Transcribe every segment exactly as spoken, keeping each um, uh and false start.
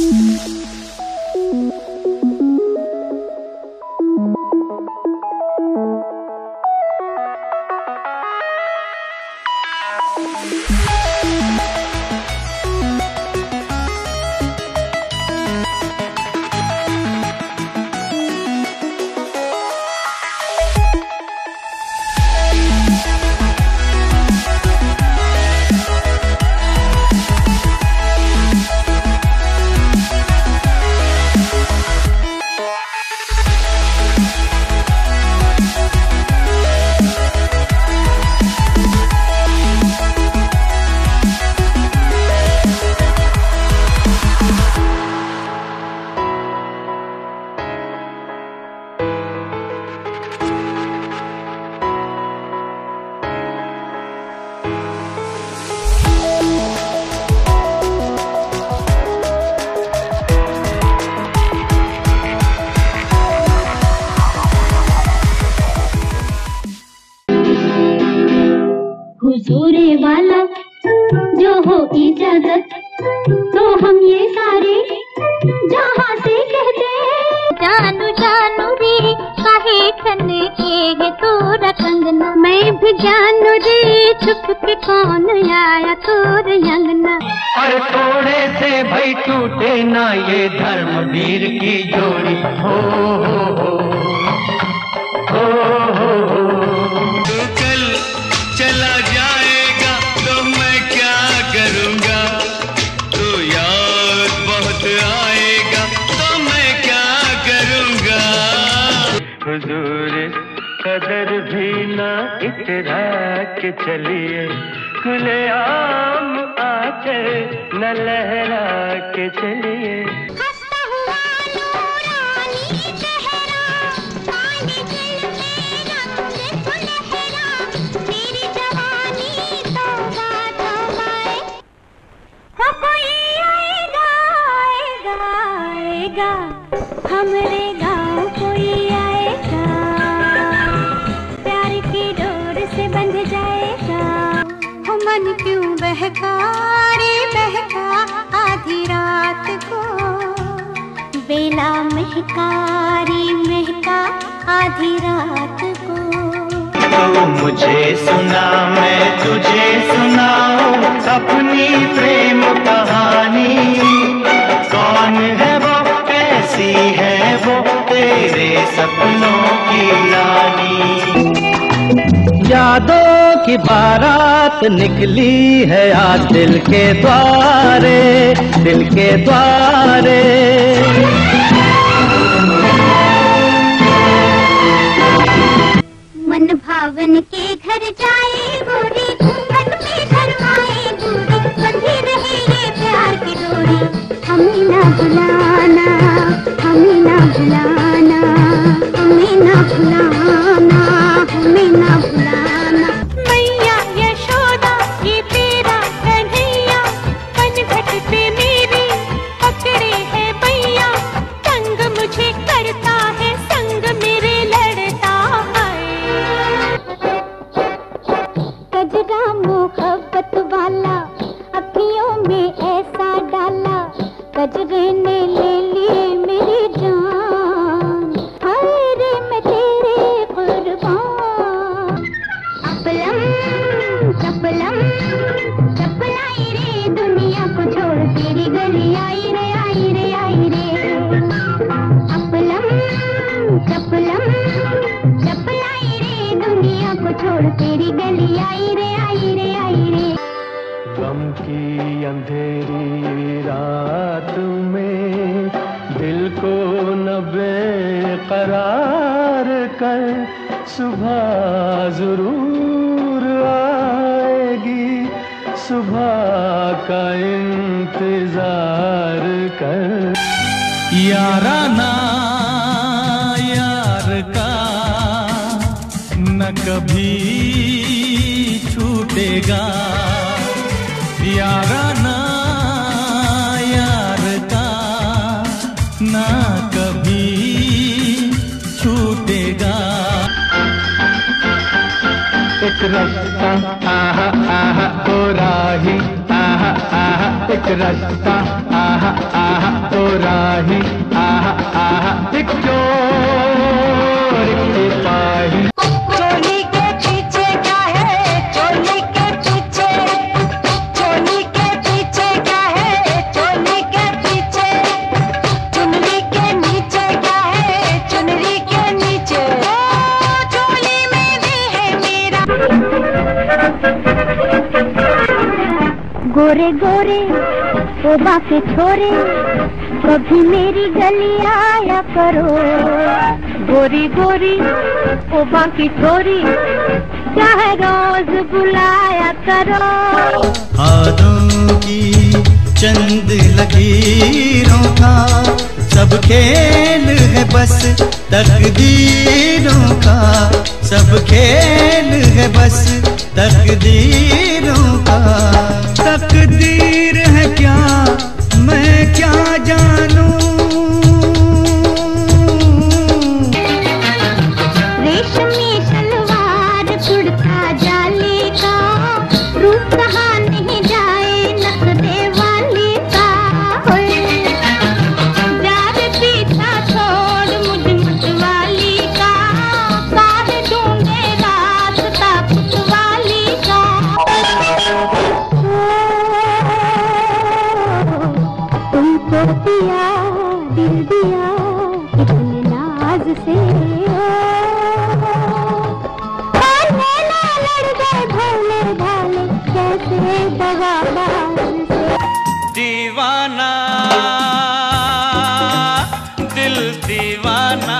हुजूरे वाला जो हो इजाजत तो हम ये सारे जहाँ से कहते जानू जानू रे काहे खने के है तोरा कंगना मैं भी जानू रे छुप के कौन आया तोरे अंगना। अरे थोड़े से भाई टूटे ना ये धर्मवीर की जोड़ी हो हो हो हो हो हो। तू कल चला जाएगा तो मैं क्या करूँगा, तू याद बहुत आएगा तो मैं क्या करूँगा। हुजूर कदर भी ना इतरा के चलिए, खुले आम आकर न लहरा के चलिए। हंसता हुआ नूरानी चेहरा पानी दिल में रंग सुनहरा मेरी जवानी तौबा तौबाए हो कोई आएगा आएगा आएगा हमरे गाँव कोई आएगा प्यार की डोर से बंध जाएगा। हो मन क्यों बहका रे बहका आधी रात को बेला महका रे महका आधी रात को। तू मुझे सुना मैं तुझे सुनाऊं अपनी प्रेम कहानी, कौन है वो कैसी है वो तेरे सपनों की रानी। यादों की बारात निकली है आज दिल के द्वारे, दिल के द्वारे। मन भावन के घर जाए गोरी घूंघट में शर्माए दूरी बंधी रहे ये प्यार की डोरी हमें ना भुलाना हमें ना भुलाना हमें ना भुलाना हमें ना भुलाना। मैया यशोदा ये तेरा कन्हैया कनघट पे मेरी पकड़े है भैया संग मुझे करता है संग मेरे लड़ता है। कजरा मोहब्बत वाला अखियों में ऐसा डाला कजरे ने ले ली मेरी जान हाय रे मैं तेरे कुर्बान। अपलम चपलम चपलाई रे दुनिया को छोड़ तेरी गली आई रे आई रे आई रे। अपलम चपलम चपलाई रे दुनिया को छोड़ तेरी गली आई रे आई रे आई रे। गम की अंधेरी रात में दिल को न बेकरार कर सुबह जरूर आएगी, सुबह का इंतजार कर। याराना यार का न कभी छूटेगा, याराना यार का न कभी छूटेगा। एक रास्ता आहा आहा ओ राही आहा आहा एक रास्ता आहा आहा ओ राही आहा आहा एक चोर एक सिपाही। चोली के पीछे क्या है, चोली के पीछे, चोली के पीछे क्या है, चोली के पीछे, चुनरी के नीचे क्या है, चुनरी के नीचे, ओ चोली में भी है मेरा। गोरे गोरे ओ बाके छोरे कभी मेरी गली आया करो। गोरी गोरी ओ बाकी छोरी चाहे रोज बुलाया करो। हाथों की चंद लकीरों का सब खेल है बस तकदीरों का, सब खेल है बस तकदीरों का। तकदीर है क्या मैं क्या जानूं, रेशमी सलवार कुर्ता जाली का रूप कहा नहीं जाए नखरे वाली का। जार पीछा छोड़ मुझ मतवाली का, काहे ढूंढे रास्ता पुतवाली का। तुमको पिया दिल दिया कितने नाज से, और नैना लड़ गए भोले भाले कैसे दगाबाज से। दीवाना दिल दीवाना,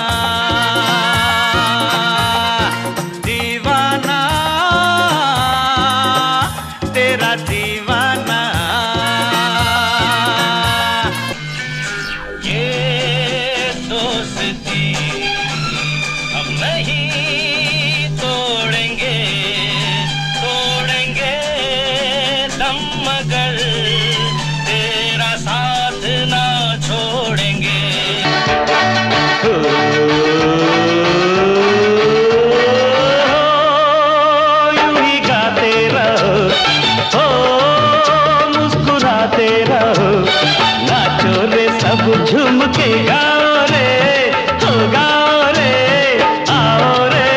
दीवाना तेरा दीवाना। ये दोस्ती हम नहीं तोड़ेंगे, तोड़ेंगे दम मगर तेरा साथ ना छोड़ेंगे। यूं ही गाते रहो, हो मुस्कुराते रहो, नाचो रे सब झूम के गाओ रे, हो गाओ रे, आओ रे।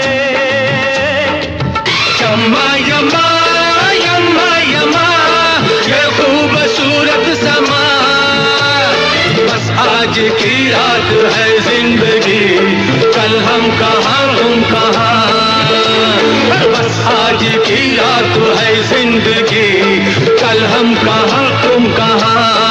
यम्मा यम्मा यम्मा यम्मा ये खूबसूरत समा, बस आज की रात है जिंदगी, कल हम कहाँ तुम कहाँ। बस आज की रात है जिंदगी, कल हम कहाँ तुम कहाँ।